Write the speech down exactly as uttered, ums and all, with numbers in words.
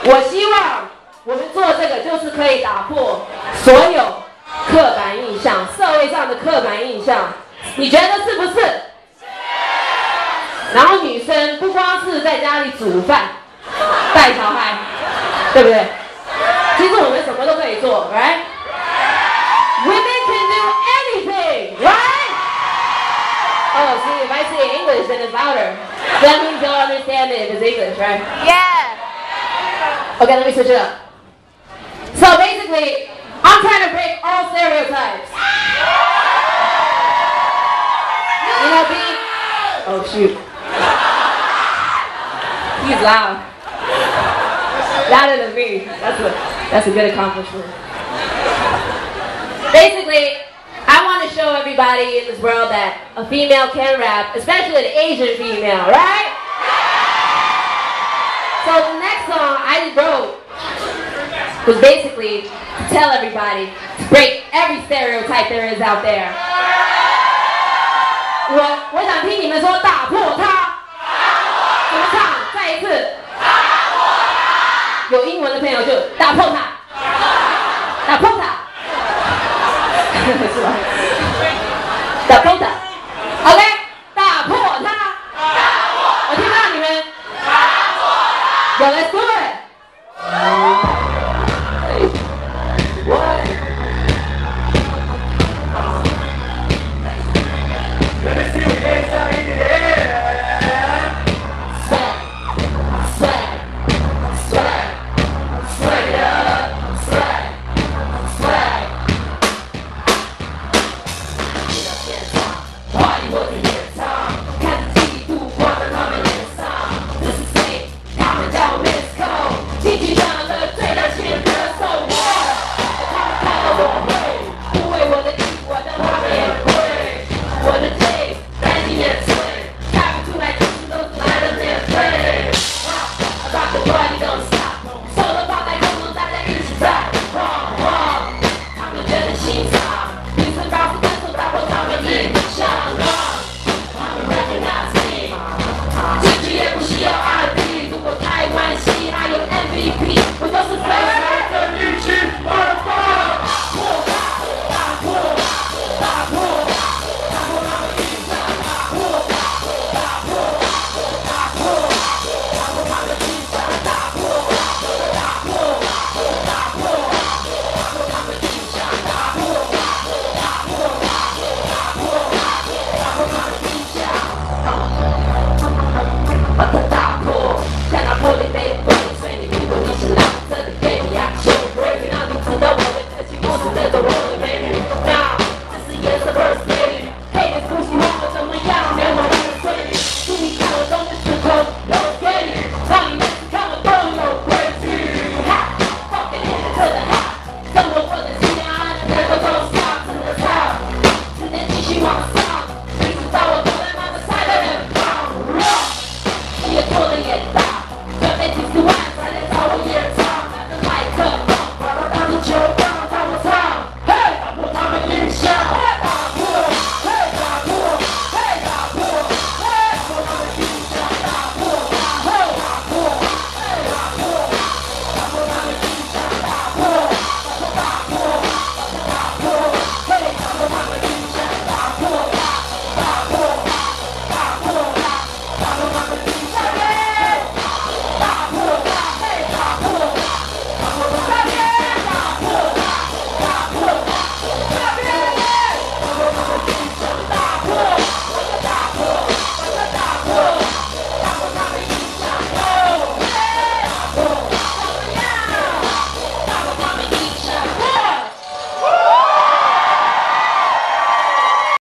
我希望我们做这个就是可以打破所有刻板印象，社会上的刻板印象，你觉得是不是？然后女生不光是在家里煮饭、带小孩，对不对？其实我们什么都可以做 ，right？ Women can do anything, right? Oh, see, if I say English, then it's louder. That means you'll understand it if it's English, right? Yeah. Okay, let me switch it up. So basically, I'm trying to break all stereotypes. You know, being... Oh, shoot. He's loud. Louder than me. That's a, that's a good accomplishment. Basically, I want to show everybody in this world that a female can rap, especially an Asian female, right? So the next song I wrote was basically to tell everybody to break every stereotype there is out there. 我我想听你们说打破它，怎么唱？再一次。有英文的朋友就打破它，打破它，是吧？打破它 ，OK， 打破它，我听到你们，有 Let's do it。the world.